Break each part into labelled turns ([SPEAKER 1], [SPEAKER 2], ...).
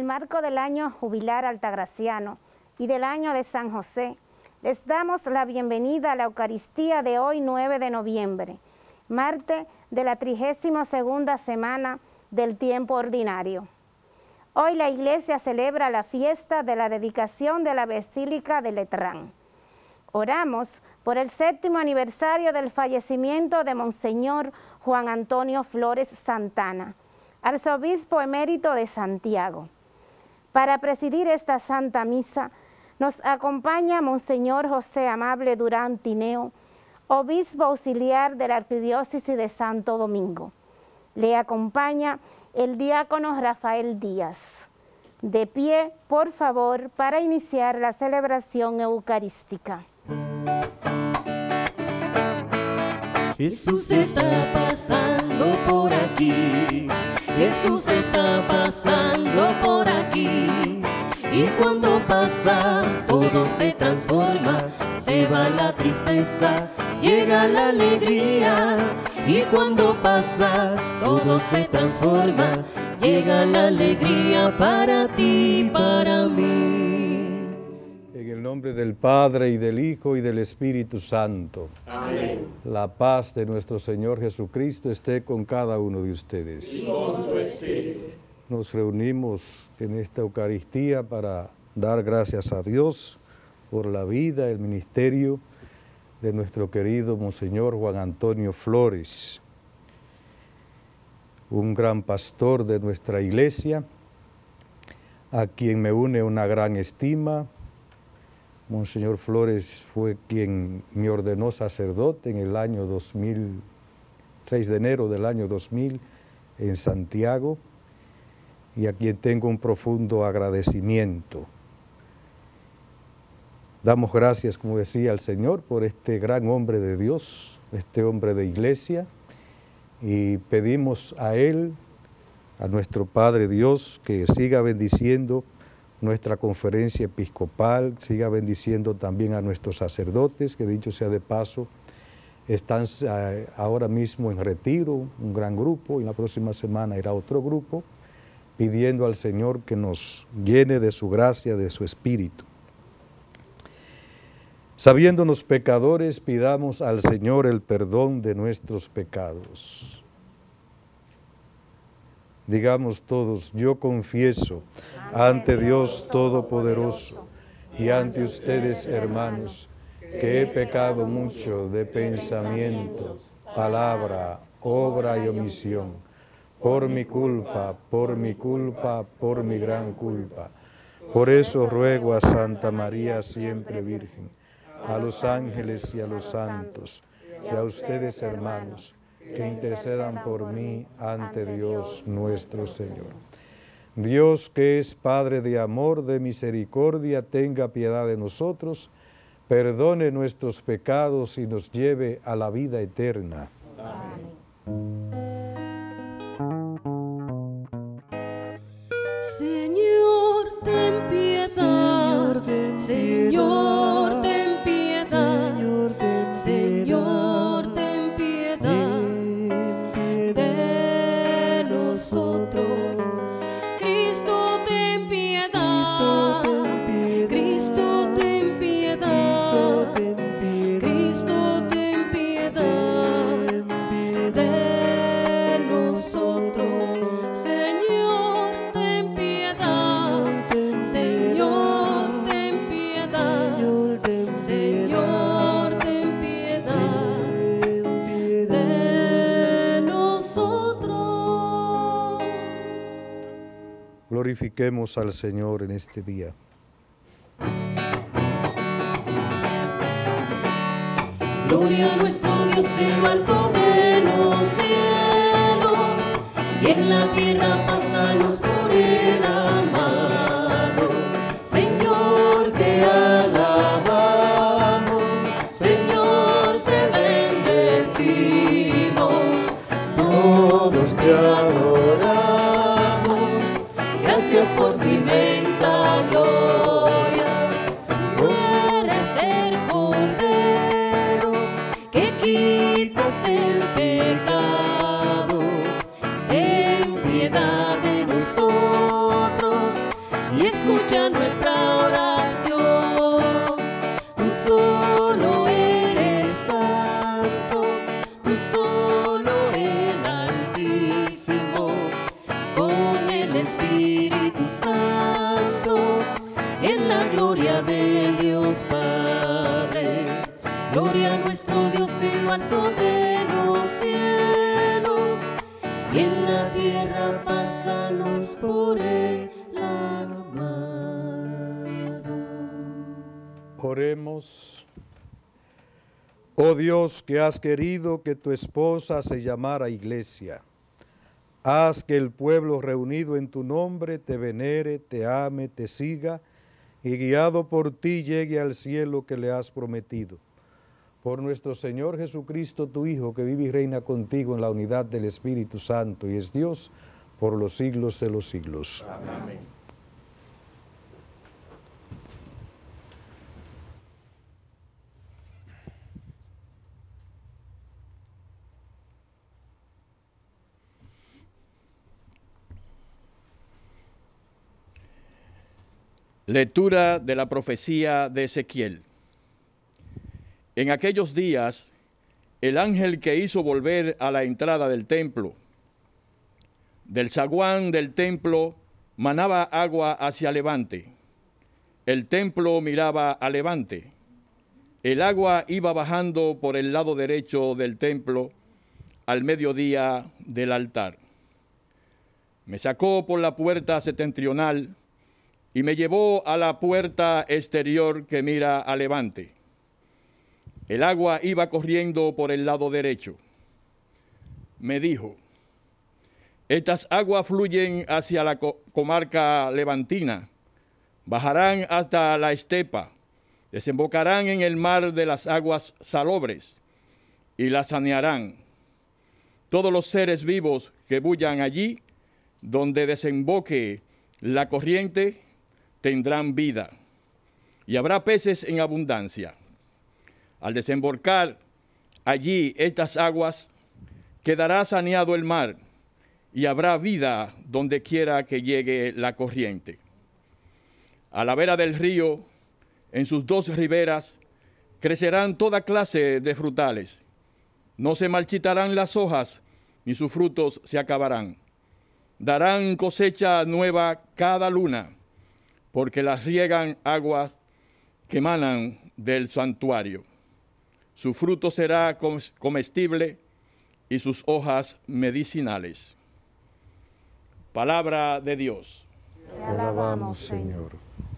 [SPEAKER 1] marco del año jubilar altagraciano y del año de San José, les damos la bienvenida a la Eucaristía de hoy 9 de noviembre, martes de la 32ª semana del tiempo ordinario. Hoy la Iglesia celebra la fiesta de la dedicación de la Basílica de Letrán. Oramos por el 7º aniversario del fallecimiento de Monseñor Juan Antonio Flores Santana, arzobispo emérito de Santiago. Para presidir esta Santa Misa nos acompaña Monseñor José Amable Durán Tineo, obispo auxiliar de la Arquidiócesis de Santo Domingo. Le acompaña el diácono Rafael Díaz. De pie, por favor, para iniciar la celebración eucarística.
[SPEAKER 2] Jesús está pasando por aquí, Jesús está pasando por aquí. Y cuando pasa, todo se transforma, se va la tristeza, llega la alegría. Y cuando pasa, todo se transforma, llega la alegría para ti, para mí.
[SPEAKER 3] En el nombre del Padre, y del Hijo, y del Espíritu Santo.
[SPEAKER 2] Amén.
[SPEAKER 3] La paz de nuestro Señor Jesucristo esté con cada uno de ustedes.
[SPEAKER 2] Y con tu espíritu.
[SPEAKER 3] Nos reunimos en esta Eucaristía para dar gracias a Dios por la vida, el ministerio de nuestro querido Monseñor Juan Antonio Flores, un gran pastor de nuestra iglesia, a quien me une una gran estima. Monseñor Flores fue quien me ordenó sacerdote en el año 2000, 6 de enero del año 2000 en Santiago, y a quien tengo un profundo agradecimiento. Damos gracias, como decía, al Señor por este gran hombre de Dios, este hombre de iglesia, y pedimos a Él, a nuestro Padre Dios, que siga bendiciendo nuestra conferencia episcopal, siga bendiciendo también a nuestros sacerdotes, que dicho sea de paso, están ahora mismo en retiro, un gran grupo, y la próxima semana irá otro grupo, pidiendo al Señor que nos llene de su gracia, de su Espíritu. Sabiéndonos pecadores, pidamos al Señor el perdón de nuestros pecados. Digamos todos: yo confieso ante Dios Todopoderoso y ante ustedes, hermanos, que he pecado mucho de pensamiento, palabra, obra y omisión, por mi culpa, por mi culpa, por mi gran culpa. Por eso ruego a Santa María siempre Virgen, a los ángeles y a los santos, y a ustedes, hermanos, que intercedan por mí ante Dios nuestro Señor. Dios, que es Padre de amor, de misericordia, tenga piedad de nosotros, perdone nuestros pecados y nos lleve a la vida eterna. Amén.
[SPEAKER 2] Señor, ten piedad, Señor, ten piedad, Señor, ten piedad de nosotros. Cristo, ten piedad, Cristo, ten piedad, Cristo, ten piedad de nosotros. Señor, ten piedad, Señor, ten piedad, Señor, ten piedad de nosotros.
[SPEAKER 3] Glorifiquemos al Señor en este día.
[SPEAKER 2] Gloria a nuestro Dios en lo alto de los cielos, y en la tierra pásanos por el amado. Señor, te alabamos, Señor, te bendecimos, todos te adoramos. Gracias por tu inmensa gloria. Tú eres el Cordero que quitas el pecado. Ten piedad de nosotros. Gloria a nuestro Dios en lo alto de los cielos, y en la tierra pásanos por él amado.
[SPEAKER 3] Oremos. Oh Dios, que has querido que tu esposa se llamara Iglesia, haz que el pueblo reunido en tu nombre te venere, te ame, te siga, y guiado por ti llegue al cielo que le has prometido. Por nuestro Señor Jesucristo, tu Hijo, que vive y reina contigo en la unidad del Espíritu Santo, y es Dios por los siglos de los siglos. Amén.
[SPEAKER 4] Lectura de la profecía de Ezequiel. En aquellos días, el ángel que hizo volver a la entrada del templo, del zaguán del templo, manaba agua hacia levante. El templo miraba a levante. El agua iba bajando por el lado derecho del templo al mediodía del altar. Me sacó por la puerta septentrional y me llevó a la puerta exterior que mira a levante. El agua iba corriendo por el lado derecho. Me dijo: estas aguas fluyen hacia la comarca levantina, bajarán hasta la estepa, desembocarán en el mar de las aguas salobres y la sanearán. Todos los seres vivos que bullan allí, donde desemboque la corriente, tendrán vida, y habrá peces en abundancia. Al desembocar allí estas aguas, quedará saneado el mar, y habrá vida donde quiera que llegue la corriente. A la vera del río, en sus dos riberas, crecerán toda clase de frutales. No se marchitarán las hojas, ni sus frutos se acabarán. Darán cosecha nueva cada luna, porque las riegan aguas que emanan del santuario. Su fruto será comestible y sus hojas medicinales. Palabra de Dios.
[SPEAKER 3] Te alabamos, Señor.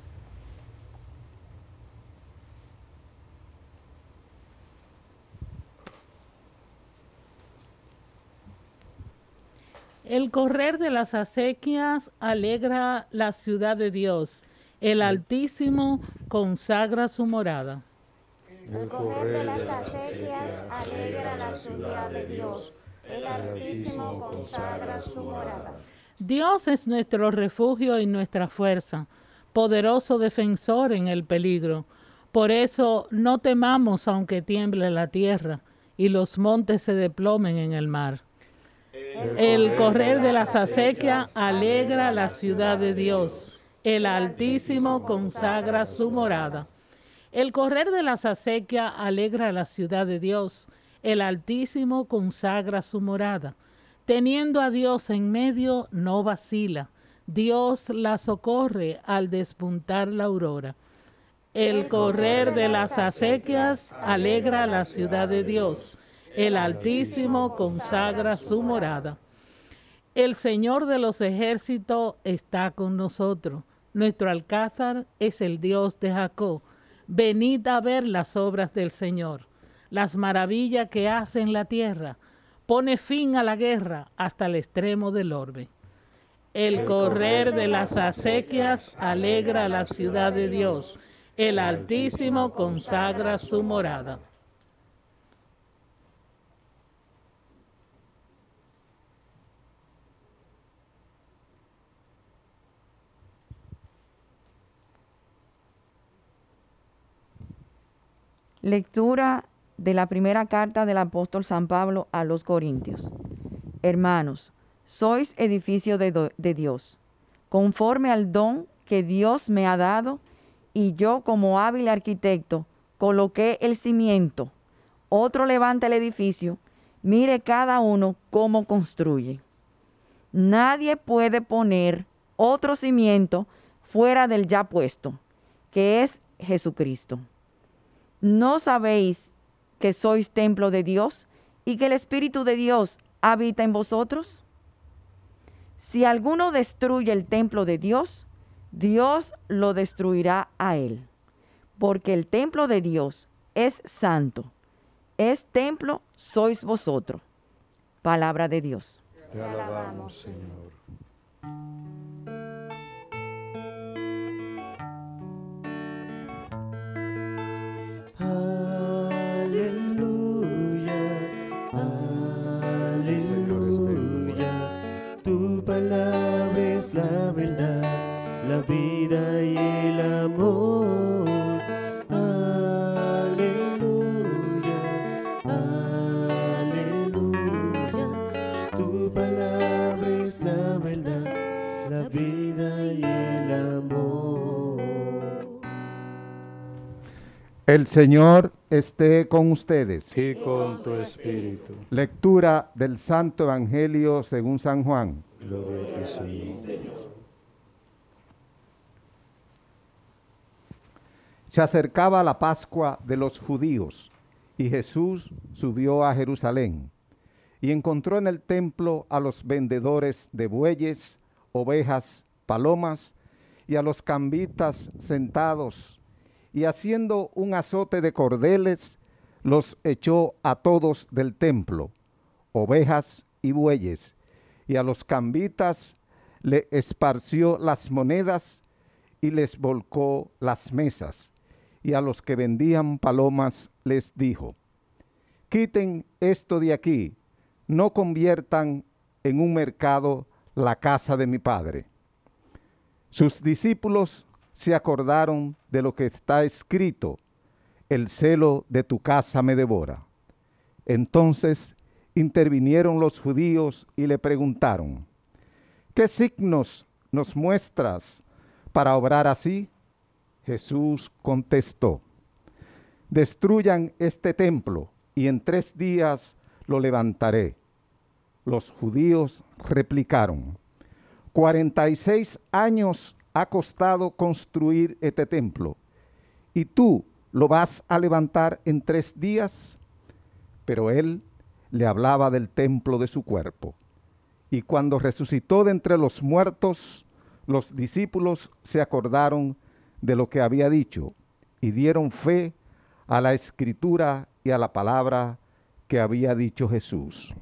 [SPEAKER 5] El correr de las acequias alegra la ciudad de Dios. El Altísimo consagra su morada.
[SPEAKER 1] El correr de las acequias alegra la ciudad de Dios. El Altísimo consagra su morada.
[SPEAKER 5] Dios es nuestro refugio y nuestra fuerza, poderoso defensor en el peligro. Por eso no temamos aunque tiemble la tierra y los montes se desplomen en el mar. El correr de las acequias alegra la ciudad de Dios. El Altísimo consagra su morada. El correr de las acequias alegra la ciudad de Dios. El Altísimo consagra su morada. Teniendo a Dios en medio, no vacila. Dios la socorre al despuntar la aurora. El correr de las acequias alegra la ciudad de Dios. El Altísimo consagra su morada. El Señor de los ejércitos está con nosotros. Nuestro alcázar es el Dios de Jacob. Venid a ver las obras del Señor, las maravillas que hace en la tierra. Pone fin a la guerra hasta el extremo del orbe. El correr de las acequias alegra la ciudad de Dios. El Altísimo consagra su morada.
[SPEAKER 6] Lectura de la primera carta del apóstol San Pablo a los Corintios. Hermanos, sois edificio de Dios, conforme al don que Dios me ha dado, y yo como hábil arquitecto coloqué el cimiento, otro levanta el edificio, mire cada uno cómo construye. Nadie puede poner otro cimiento fuera del ya puesto, que es Jesucristo. ¿No sabéis que sois templo de Dios y que el Espíritu de Dios habita en vosotros? Si alguno destruye el templo de Dios, Dios lo destruirá a él, porque el templo de Dios es santo. Es templo sois vosotros. Palabra de Dios.
[SPEAKER 3] Te alabamos, Señor.
[SPEAKER 2] Aleluya, tu palabra es la verdad, la vida y el amor. Aleluya, aleluya, tu palabra es la verdad, la vida y el amor.
[SPEAKER 7] El Señor esté con ustedes.
[SPEAKER 3] Y con tu espíritu.
[SPEAKER 7] Lectura del Santo Evangelio según San Juan.
[SPEAKER 3] Gloria a ti, Señor.
[SPEAKER 7] Se acercaba la Pascua de los judíos y Jesús subió a Jerusalén y encontró en el templo a los vendedores de bueyes, ovejas, palomas y a los cambistas sentados, y haciendo un azote de cordeles los echó a todos del templo, ovejas y bueyes, y a los cambistas le esparció las monedas y les volcó las mesas. Y a los que vendían palomas les dijo: quiten esto de aquí, no conviertan en un mercado la casa de mi Padre. Sus discípulos se acordaron de lo que está escrito: el celo de tu casa me devora. Entonces intervinieron los judíos y le preguntaron: ¿qué signos nos muestras para obrar así? Jesús contestó: destruyan este templo y en 3 días lo levantaré. Los judíos replicaron: 46 años ha costado construir este templo, ¿y tú lo vas a levantar en 3 días? Pero él le hablaba del templo de su cuerpo. Y cuando resucitó de entre los muertos, los discípulos se acordaron de lo que había dicho y dieron fe a la Escritura y a la palabra que había dicho Jesús.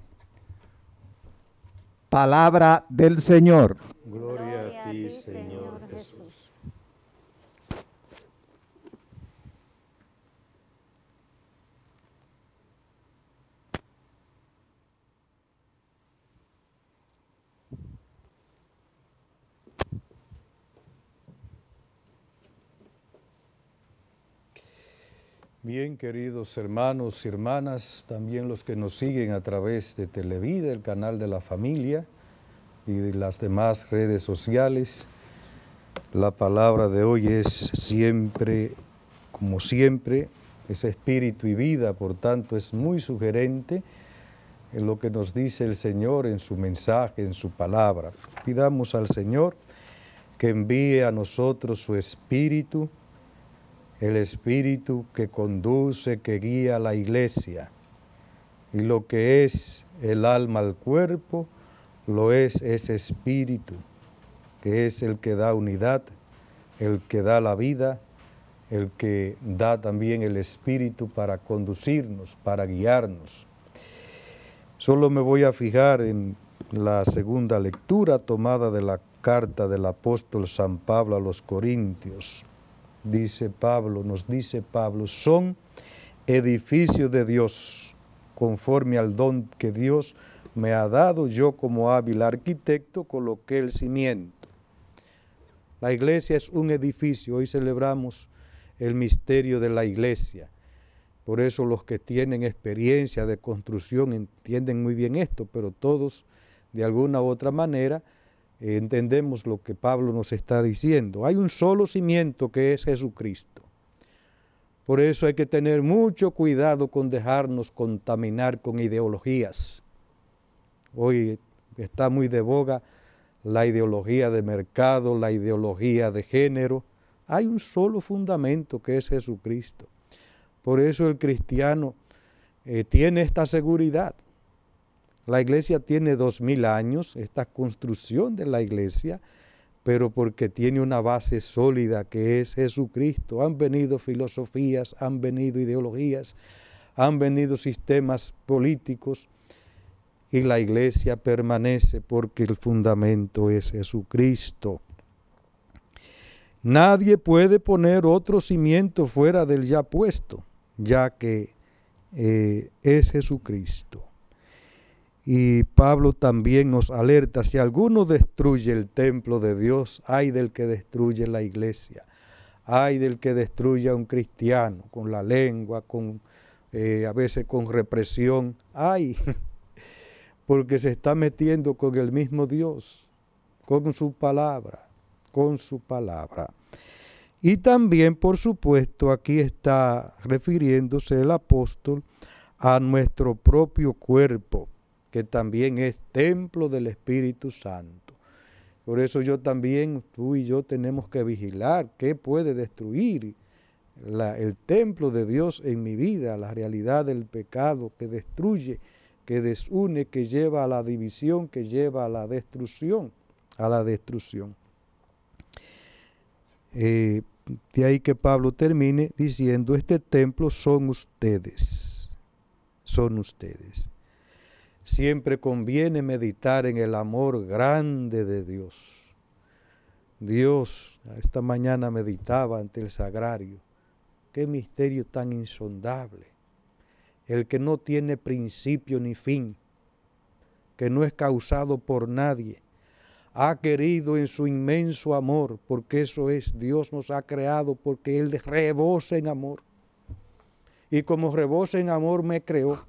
[SPEAKER 7] Palabra del Señor.
[SPEAKER 3] Gloria a ti, Señor Jesús. Bien, queridos hermanos y hermanas, también los que nos siguen a través de Televida, el canal de la familia y de las demás redes sociales, la palabra de hoy es siempre, como siempre, es espíritu y vida, por tanto es muy sugerente en lo que nos dice el Señor en su mensaje, en su palabra. Pidamos al Señor que envíe a nosotros su espíritu, el espíritu que conduce, que guía a la iglesia. Y lo que es el alma al cuerpo, lo es ese espíritu, que es el que da unidad, el que da la vida, el que da también el espíritu para conducirnos, para guiarnos. Solo me voy a fijar en la segunda lectura tomada de la carta del apóstol San Pablo a los Corintios. Dice Pablo, nos dice Pablo, son edificios de Dios, conforme al don que Dios me ha dado. Yo como hábil arquitecto coloqué el cimiento. La iglesia es un edificio. Hoy celebramos el misterio de la iglesia. Por eso los que tienen experiencia de construcción entienden muy bien esto, pero todos de alguna u otra manera entendemos lo que Pablo nos está diciendo. Hay un solo cimiento que es Jesucristo. Por eso hay que tener mucho cuidado con dejarnos contaminar con ideologías. Hoy está muy de boga la ideología de mercado, la ideología de género. Hay un solo fundamento que es Jesucristo. Por eso el cristiano tiene esta seguridad. La iglesia tiene 2000 años, esta construcción de la iglesia, pero porque tiene una base sólida que es Jesucristo. Han venido filosofías, han venido ideologías, han venido sistemas políticos, y la iglesia permanece porque el fundamento es Jesucristo. Nadie puede poner otro cimiento fuera del ya puesto, ya que es Jesucristo. Y Pablo también nos alerta: si alguno destruye el templo de Dios, ay del que destruye la iglesia, ay del que destruye a un cristiano con la lengua, a veces con represión, ay, porque se está metiendo con el mismo Dios, con su palabra. Y también, por supuesto, aquí está refiriéndose el apóstol a nuestro propio cuerpo, que también es templo del Espíritu Santo. Por eso yo también, tú y yo tenemos que vigilar qué puede destruir el templo de Dios en mi vida, la realidad del pecado que destruye, que desune, que lleva a la división, que lleva a la destrucción. De ahí que Pablo termine diciendo: este templo son ustedes. Siempre conviene meditar en el amor grande de Dios. Dios, esta mañana meditaba ante el sagrario, qué misterio tan insondable, el que no tiene principio ni fin, que no es causado por nadie, ha querido en su inmenso amor, porque eso es, Dios nos ha creado porque Él rebosa en amor. Y como rebosa en amor me creó.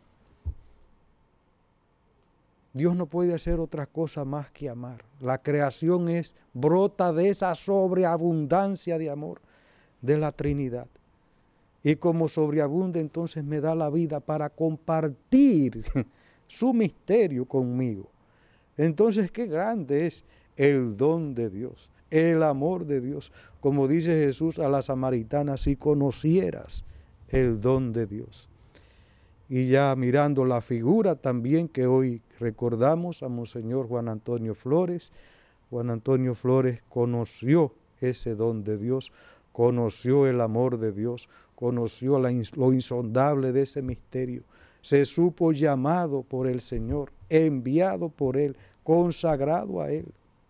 [SPEAKER 3] Dios no puede hacer otra cosa más que amar. La creación brota de esa sobreabundancia de amor de la Trinidad. Y como sobreabunda, entonces me da la vida para compartir su misterio conmigo. Entonces, qué grande es el don de Dios, el amor de Dios. Como dice Jesús a la samaritana: si conocieras el don de Dios. Y ya mirando la figura también que hoy recordamos a Monseñor Juan Antonio Flores. Juan Antonio Flores conoció ese don de Dios, conoció el amor de Dios, conoció lo insondable de ese misterio. Se supo llamado por el Señor, enviado por Él, consagrado a Él.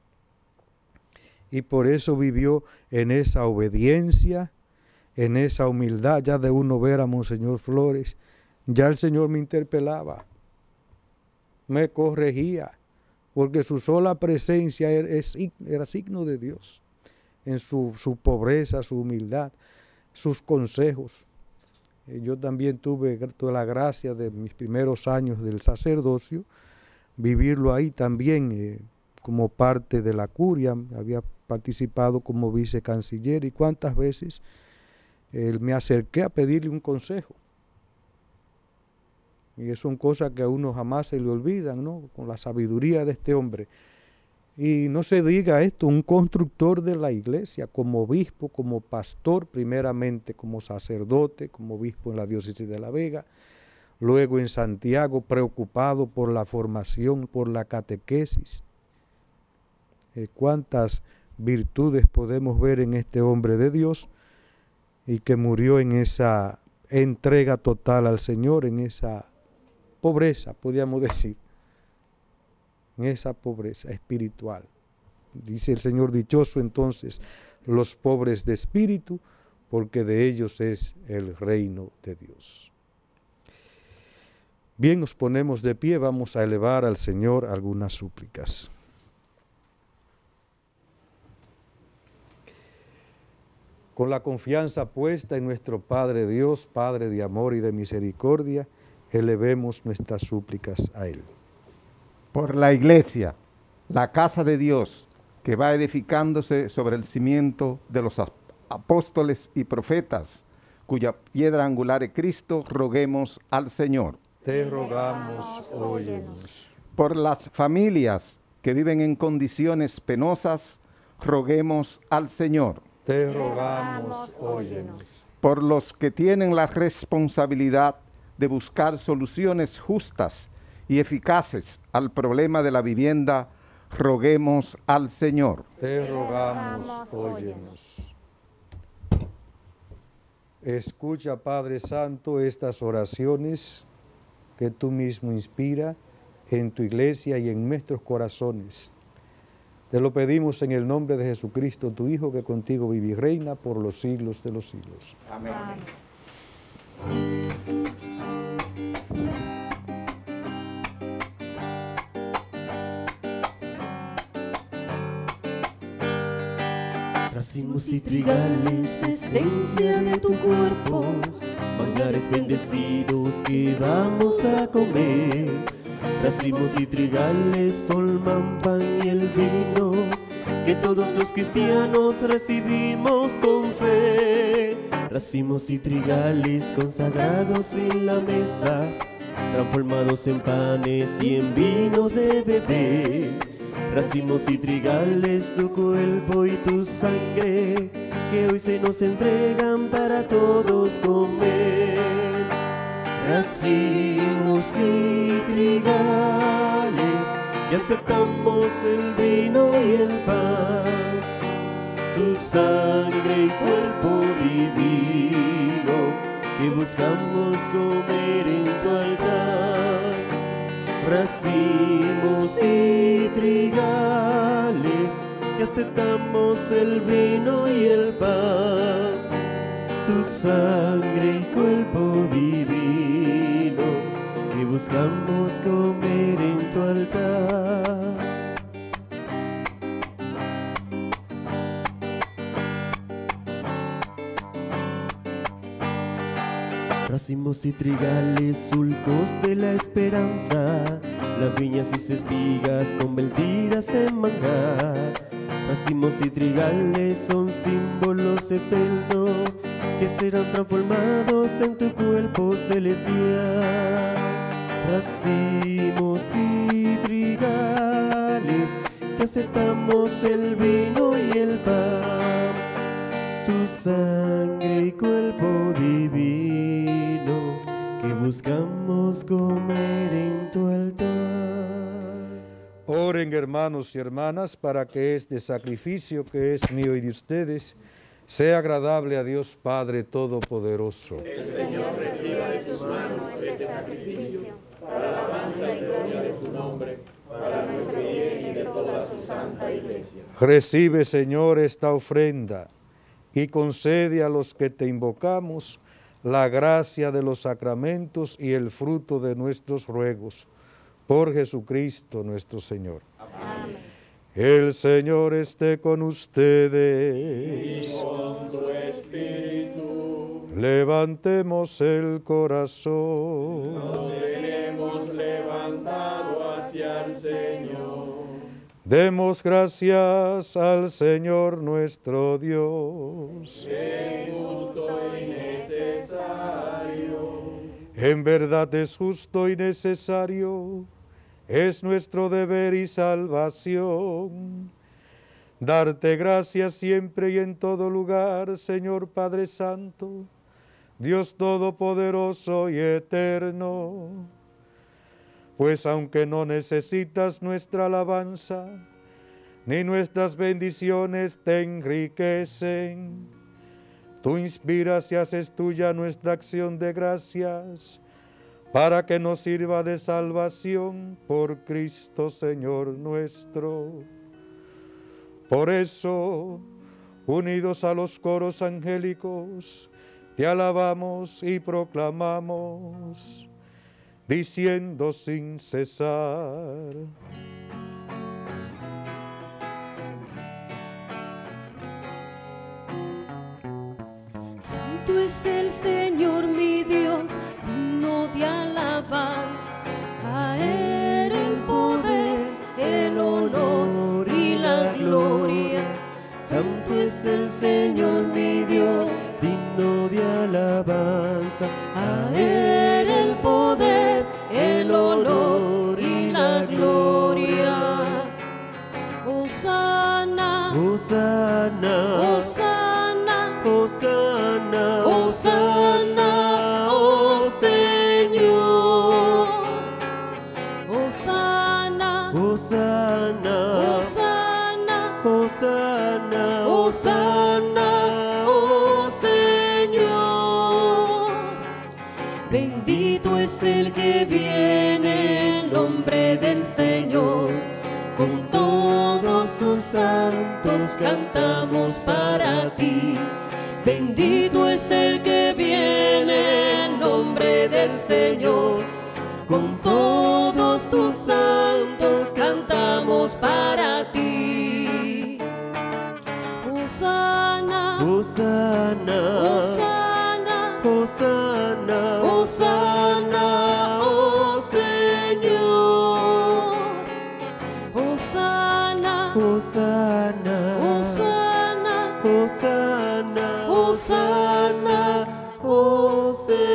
[SPEAKER 3] Y por eso vivió en esa obediencia, en esa humildad. Ya de uno ver a Monseñor Flores, ya el Señor me interpelaba, me corregía, porque su sola presencia era signo de Dios, en su pobreza, su humildad, sus consejos. Yo también tuve la gracia de mis primeros años del sacerdocio, vivirlo ahí también como parte de la curia. Había participado como vicecanciller y cuántas veces me acerqué a pedirle un consejo. Y son cosas que a uno jamás se le olvidan, ¿no? Con la sabiduría de este hombre. Y no se diga esto, un constructor de la iglesia, como obispo, como pastor, primeramente como sacerdote, como obispo en la diócesis de La Vega, luego en Santiago, preocupado por la formación, por la catequesis. Cuántas virtudes podemos ver en este hombre de Dios, y que murió en esa entrega total al Señor, en esa pobreza, podríamos decir, en esa pobreza espiritual. Dice el Señor: dichoso entonces los pobres de espíritu, porque de ellos es el reino de Dios. Bien, nos ponemos de pie, vamos a elevar al Señor algunas súplicas. Con la confianza puesta en nuestro Padre Dios, Padre de amor y de misericordia, elevemos nuestras súplicas a Él.
[SPEAKER 7] Por la iglesia, la casa de Dios, que va edificándose sobre el cimiento de los apóstoles y profetas, cuya piedra angular es Cristo, roguemos al Señor.
[SPEAKER 3] Te rogamos, óyenos.
[SPEAKER 7] Por las familias que viven en condiciones penosas, roguemos al Señor.
[SPEAKER 3] Te rogamos, óyenos.
[SPEAKER 7] Por los que tienen la responsabilidad de buscar soluciones justas y eficaces al problema de la vivienda, roguemos al Señor.
[SPEAKER 3] Te rogamos, óyenos. Escucha, Padre Santo, estas oraciones que tú mismo inspira en tu iglesia y en nuestros corazones. Te lo pedimos en el nombre de Jesucristo, tu Hijo, que contigo vive y reina por los siglos de los siglos.
[SPEAKER 7] Amén.
[SPEAKER 2] Racimos y trigales, esencia de tu cuerpo, manjares bendecidos que vamos a comer. Racimos y trigales forman pan y el vino que todos los cristianos recibimos con fe. Racimos y trigales consagrados en la mesa, transformados en panes y en vinos de beber. Racimos y trigales, tu cuerpo y tu sangre, que hoy se nos entregan para todos comer. Racimos y trigales, que aceptamos el vino y el pan, tu sangre y cuerpo divino, que buscamos comer en tu altar. Racimos y trigales, que aceptamos el vino y el pan, tu sangre y cuerpo divino, que buscamos comer en tu altar. Racimos y trigales, surcos de la esperanza, las viñas y espigas convertidas en manjar. Racimos y trigales son símbolos eternos que serán transformados en tu cuerpo celestial. Racimos y trigales, que aceptamos el vino y el pan, tu sangre y cuerpo divino, que buscamos comer en tu altar.
[SPEAKER 3] Oren, hermanos y hermanas, para que este sacrificio que es mío y de ustedes sea agradable a Dios Padre Todopoderoso.
[SPEAKER 8] El Señor reciba de tus manos este sacrificio para la alabanza y gloria de su nombre, para nuestro bien y de toda su santa iglesia.
[SPEAKER 3] Recibe, Señor, esta ofrenda y concede a los que te invocamos la gracia de los sacramentos y el fruto de nuestros ruegos. Por Jesucristo nuestro Señor.
[SPEAKER 8] Amén.
[SPEAKER 3] El Señor esté con ustedes.
[SPEAKER 8] Y con tu espíritu.
[SPEAKER 3] Levantemos el corazón.
[SPEAKER 8] Lo tenemos levantado hacia el Señor.
[SPEAKER 3] Demos gracias al Señor nuestro Dios.
[SPEAKER 8] Es justo y necesario.
[SPEAKER 3] En verdad es justo y necesario. Es nuestro deber y salvación. Darte gracias siempre y en todo lugar, Señor Padre Santo, Dios Todopoderoso y Eterno. Pues aunque no necesitas nuestra alabanza, ni nuestras bendiciones te enriquecen, tú inspiras y haces tuya nuestra acción de gracias, para que nos sirva de salvación por Cristo Señor nuestro. Por eso, unidos a los coros angélicos, te alabamos y proclamamos, diciendo sin cesar:
[SPEAKER 2] Santo es el Señor mi Dios, digno de alabanza. A Él el poder, el honor y la gloria. Santo es el Señor mi Dios, digno de alabanza. A Él el poder, el honor y la gloria. Hosana, Hosana, Hosana, Hosana, Hosana, oh Señor. Bendito es el que viene en nombre del Señor. Con todos sus santos cantamos para ti. Bendito es el que viene en nombre del Señor. Con todos sus santos cantamos para ti. Hosana,
[SPEAKER 8] Hosana,
[SPEAKER 2] Hosana,
[SPEAKER 8] Hosana,
[SPEAKER 2] Hosana, oh Señor. Hosana,
[SPEAKER 8] Hosana,
[SPEAKER 2] Hosana,
[SPEAKER 8] Hosana,
[SPEAKER 2] Hosana, oh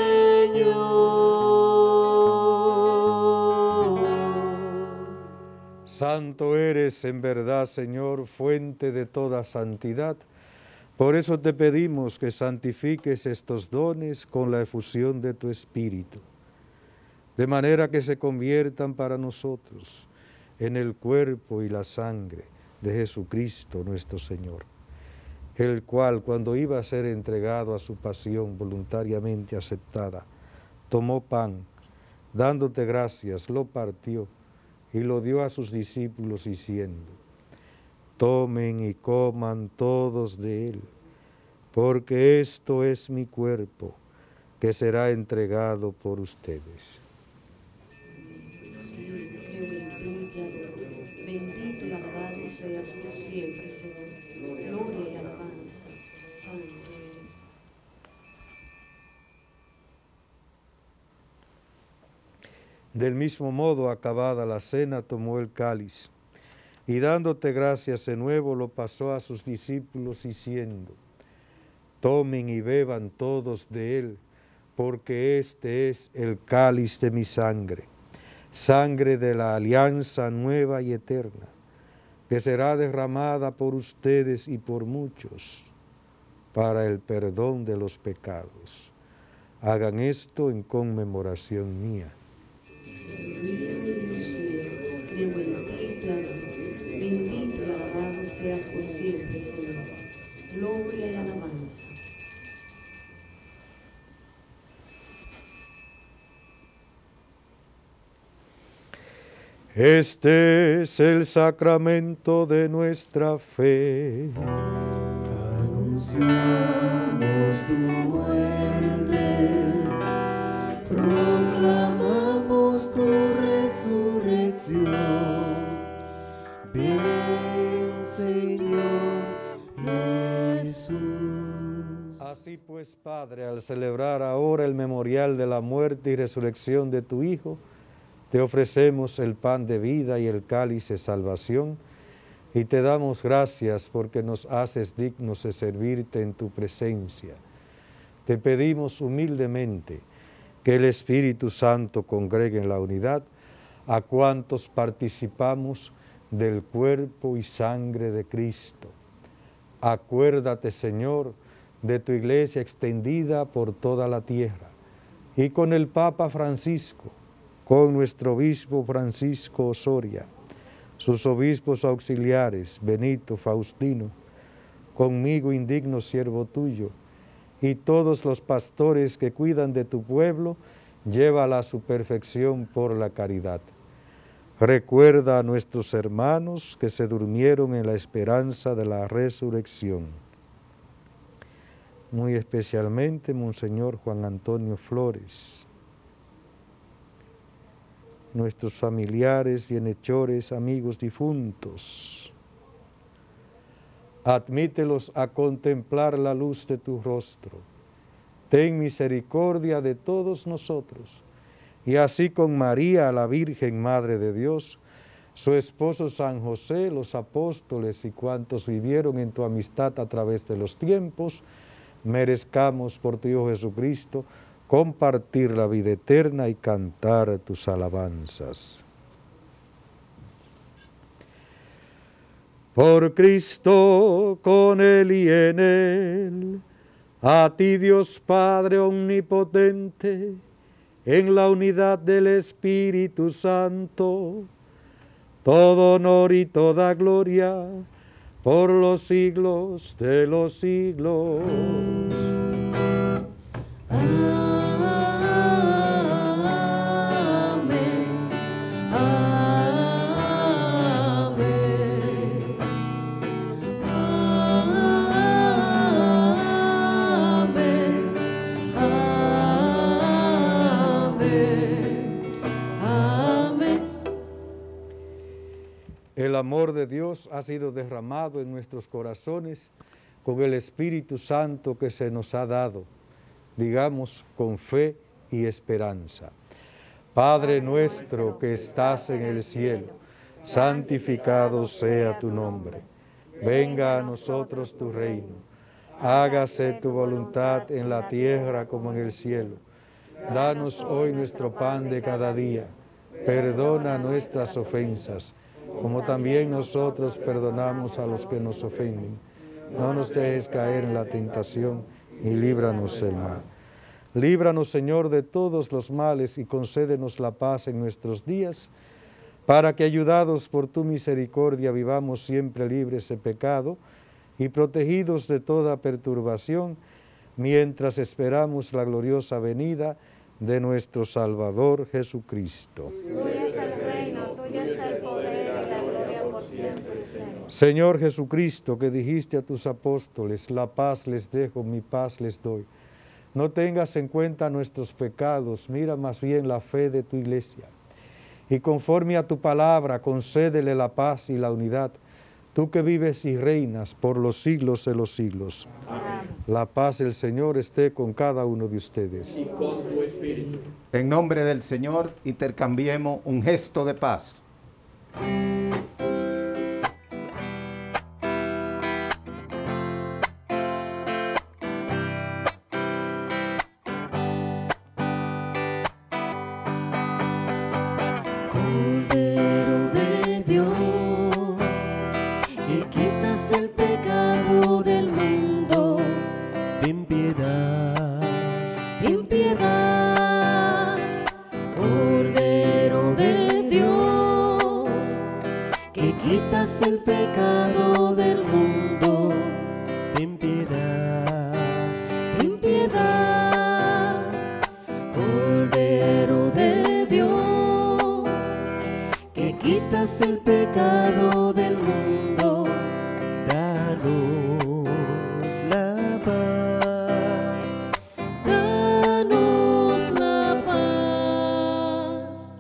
[SPEAKER 2] Señor.
[SPEAKER 3] Santo eres en verdad, Señor, fuente de toda santidad. Por eso te pedimos que santifiques estos dones con la efusión de tu Espíritu, de manera que se conviertan para nosotros en el cuerpo y la sangre de Jesucristo nuestro Señor, el cual, cuando iba a ser entregado a su pasión voluntariamente aceptada, tomó pan, dándote gracias, lo partió y lo dio a sus discípulos diciendo: tomen y coman todos de él, porque esto es mi cuerpo, que será entregado por ustedes.
[SPEAKER 2] Bendito y alabado seas por siempre, Señor. Gloria y alabanza. Santo eres.
[SPEAKER 3] Del mismo modo, acabada la cena, tomó el cáliz y dándote gracias de nuevo lo pasó a sus discípulos diciendo: tomen y beban todos de él, porque este es el cáliz de mi sangre, sangre de la alianza nueva y eterna, que será derramada por ustedes y por muchos para el perdón de los pecados. Hagan esto en conmemoración mía.
[SPEAKER 2] Bendito y alabado seas por siempre, Señor. Gloria y alabanza.
[SPEAKER 3] Este es el sacramento de nuestra fe.
[SPEAKER 8] anunciamos tu muerte, proclamamos tu resurrección. Ven, Señor Jesús.
[SPEAKER 3] Así pues, Padre, al celebrar ahora el memorial de la muerte y resurrección de tu Hijo, te ofrecemos el pan de vida y el cáliz de salvación, y te damos gracias porque nos haces dignos de servirte en tu presencia. Te pedimos humildemente que el Espíritu Santo congregue en la unidad a cuantos participamos del cuerpo y sangre de Cristo. Acuérdate, Señor, de tu iglesia extendida por toda la tierra, y con el Papa Francisco, con nuestro obispo Francisco Osoria, sus obispos auxiliares, Benito, Faustino, conmigo indigno siervo tuyo, y todos los pastores que cuidan de tu pueblo, llévala a su perfección por la caridad. Recuerda a nuestros hermanos que se durmieron en la esperanza de la resurrección. Muy especialmente Monseñor Juan Antonio Flores, nuestros familiares, bienhechores, amigos difuntos. Admítelos a contemplar la luz de tu rostro. Ten misericordia de todos nosotros, y así con María, la Virgen Madre de Dios, su esposo San José, los apóstoles y cuantos vivieron en tu amistad a través de los tiempos, merezcamos por tu Hijo Jesucristo compartir la vida eterna y cantar tus alabanzas. Por Cristo, con Él y en Él, a ti Dios Padre omnipotente, en la unidad del Espíritu Santo, todo honor y toda gloria, por los siglos de los siglos.
[SPEAKER 2] Amén.
[SPEAKER 3] amor de Dios ha sido derramado en nuestros corazones con el Espíritu Santo que se nos ha dado, digamos con fe y esperanza. Padre nuestro que estás en el cielo, santificado sea tu nombre. Venga a nosotros tu reino. Hágase tu voluntad en la tierra como en el cielo. Danos hoy nuestro pan de cada día. Perdona nuestras ofensas, como también nosotros perdonamos a los que nos ofenden. No nos dejes caer en la tentación y líbranos del mal. Líbranos, Señor, de todos los males y concédenos la paz en nuestros días, para que, ayudados por tu misericordia, vivamos siempre libres de pecado y protegidos de toda perturbación, mientras esperamos la gloriosa venida de nuestro Salvador Jesucristo.
[SPEAKER 1] Tuyo es el reino, tuyo es el poder y la gloria por siempre, Señor.
[SPEAKER 3] Señor Jesucristo, que dijiste a tus apóstoles, la paz les dejo, mi paz les doy. No tengas en cuenta nuestros pecados, mira más bien la fe de tu iglesia. Y conforme a tu palabra, concédele la paz y la unidad, tú que vives y reinas por los siglos de los siglos.
[SPEAKER 1] Amén.
[SPEAKER 3] La paz del Señor esté con cada uno de ustedes.
[SPEAKER 8] Y con tu espíritu.
[SPEAKER 7] En nombre del Señor, intercambiemos un gesto de paz.
[SPEAKER 2] Cordero de Dios, que quitas el pecado del mundo, ten piedad, ten piedad. Cordero de Dios, que quitas el pecado del mundo, ten piedad, ten piedad. Cordero de Dios, que quitas el pecado del mundo, danos la paz, danos la paz.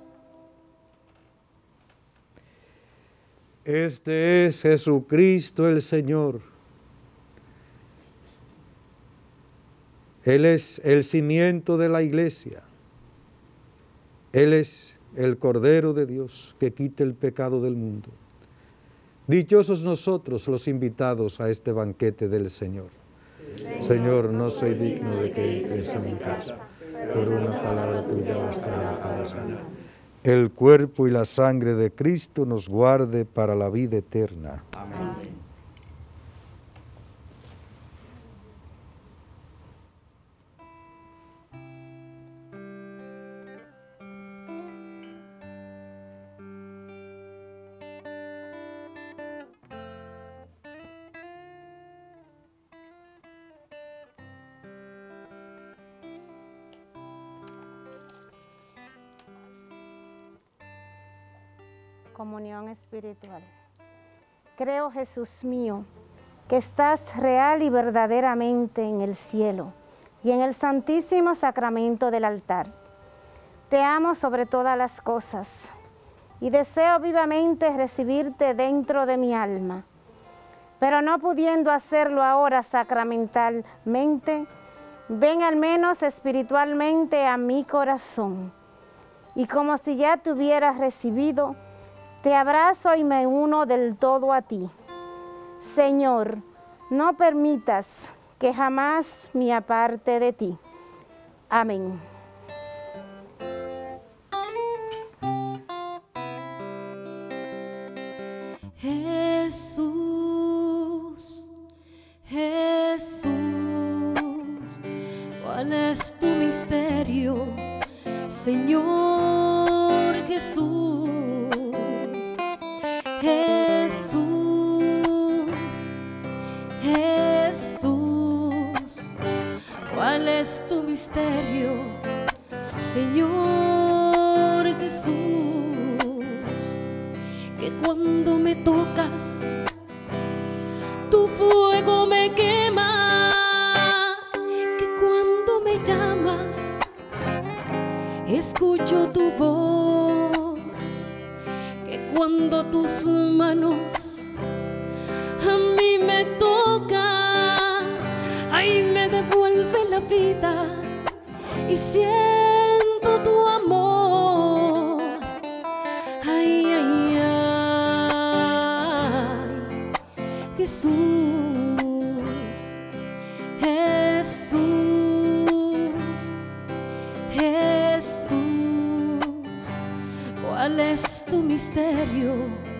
[SPEAKER 3] Este es Jesucristo el Señor. Él es el cimiento de la iglesia. Él es el Cordero de Dios que quita el pecado del mundo. Dichosos nosotros los invitados a este banquete del Señor. Señor, no soy digno de que entres en mi casa, pero una palabra tuya bastará para sanar. El cuerpo y la sangre de Cristo nos guarde para la vida eterna.
[SPEAKER 8] Amén.
[SPEAKER 1] Comunión espiritual. Creo, Jesús mío, que estás real y verdaderamente en el cielo y en el santísimo sacramento del altar. Te amo sobre todas las cosas y deseo vivamente recibirte dentro de mi alma, pero no pudiendo hacerlo ahora sacramentalmente, ven al menos espiritualmente a mi corazón, y como si ya te hubieras recibido, te abrazo y me uno del todo a ti. Señor, no permitas que jamás me aparte de ti. Amén.
[SPEAKER 2] Jesús, Jesús, ¿cuál es tu misterio, Señor Jesús? Jesús, Jesús, ¿cuál es tu misterio, Señor Jesús? Que cuando me tocas, tu fuego me quema, que cuando me llamas, escucho tu voz, que cuando tus manos a mí me tocan, ay, me devuelve la vida y siento tu amor. Ay, ay, ay, Jesús, Jesús, Jesús, ¿cuál es tu misterio,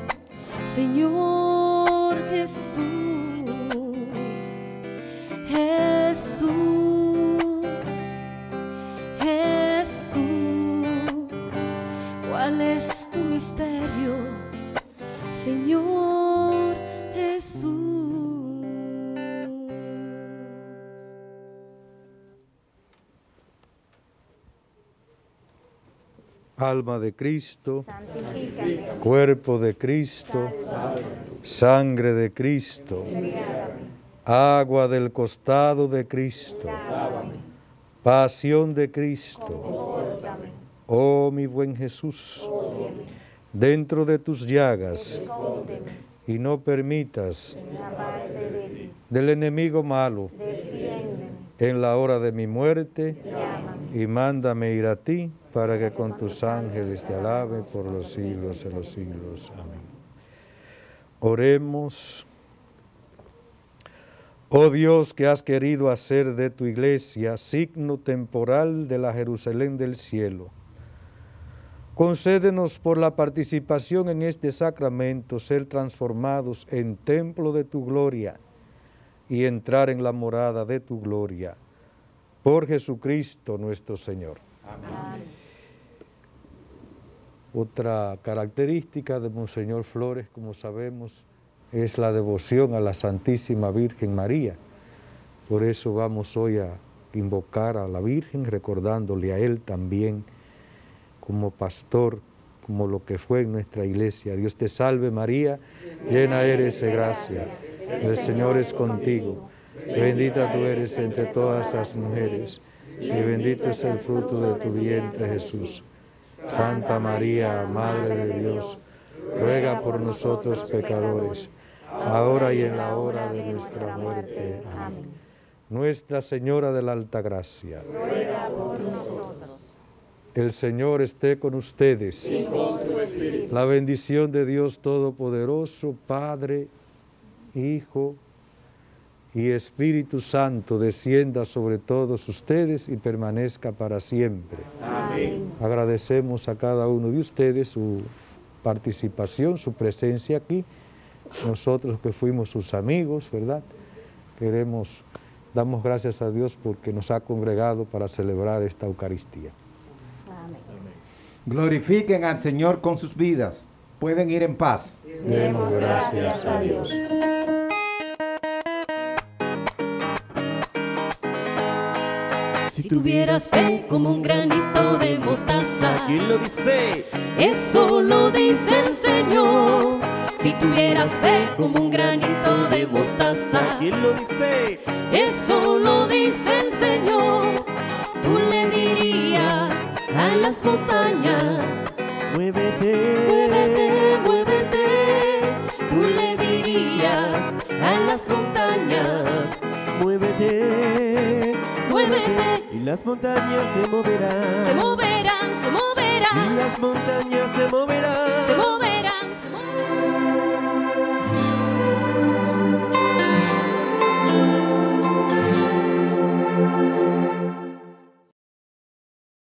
[SPEAKER 2] Señor Jesús? Jesús, Jesús, ¿cuál es tu misterio, Señor Jesús?
[SPEAKER 3] Alma de Cristo,
[SPEAKER 1] Santifícate.
[SPEAKER 3] cuerpo de Cristo, sangre de Cristo, agua del costado de Cristo, pasión de Cristo. Oh mi buen Jesús, dentro de tus llagas, y no permitas del enemigo malo en la hora de mi muerte, y mándame ir a ti para que con tus ángeles te alabe por los siglos de los siglos. Amén. Oremos. Oh Dios, que has querido hacer de tu iglesia signo temporal de la Jerusalén del cielo, concédenos por la participación en este sacramento ser transformados en templo de tu gloria y entrar en la morada de tu gloria. Por Jesucristo nuestro Señor. Amén. Otra característica de Monseñor Flores, como sabemos, es la devoción a la Santísima Virgen María. Por eso vamos hoy a invocar a la Virgen, recordándole a Él también como pastor, como lo que fue en nuestra iglesia. Dios te salve María, llena eres de gracia, el Señor es contigo. Bendita tú eres entre todas las mujeres, y bendito es el fruto de tu vientre, Jesús. Santa María, Madre de Dios, ruega por nosotros pecadores, ahora y en la hora de nuestra muerte. Amén. Nuestra Señora de la Altagracia, ruega por nosotros. El Señor esté con ustedes. Y con su espíritu. La bendición de Dios Todopoderoso, Padre, Hijo y Espíritu Santo descienda sobre todos ustedes y permanezca para siempre. Amén. Agradecemos a cada uno de ustedes su participación, su presencia aquí. Nosotros que fuimos sus amigos, ¿verdad? Damos gracias a Dios porque nos ha congregado para celebrar esta Eucaristía.
[SPEAKER 1] Amén.
[SPEAKER 7] Glorifiquen al Señor con sus vidas. Pueden ir en paz.
[SPEAKER 3] Demos gracias a Dios.
[SPEAKER 2] Si tuvieras fe como un granito de mostaza,
[SPEAKER 8] ¿Quién lo dice?
[SPEAKER 2] eso lo dice el Señor. Si tuvieras fe como un granito de mostaza,
[SPEAKER 8] ¿Quién lo dice?
[SPEAKER 2] eso lo dice el Señor. Tú le dirías a las montañas,
[SPEAKER 8] Muévete,
[SPEAKER 2] muévete, muévete. Tú le dirías a las montañas,
[SPEAKER 8] muévete,
[SPEAKER 2] muévete.
[SPEAKER 8] y las montañas se moverán.
[SPEAKER 2] Se moverán, se moverán.
[SPEAKER 8] Y las montañas se moverán.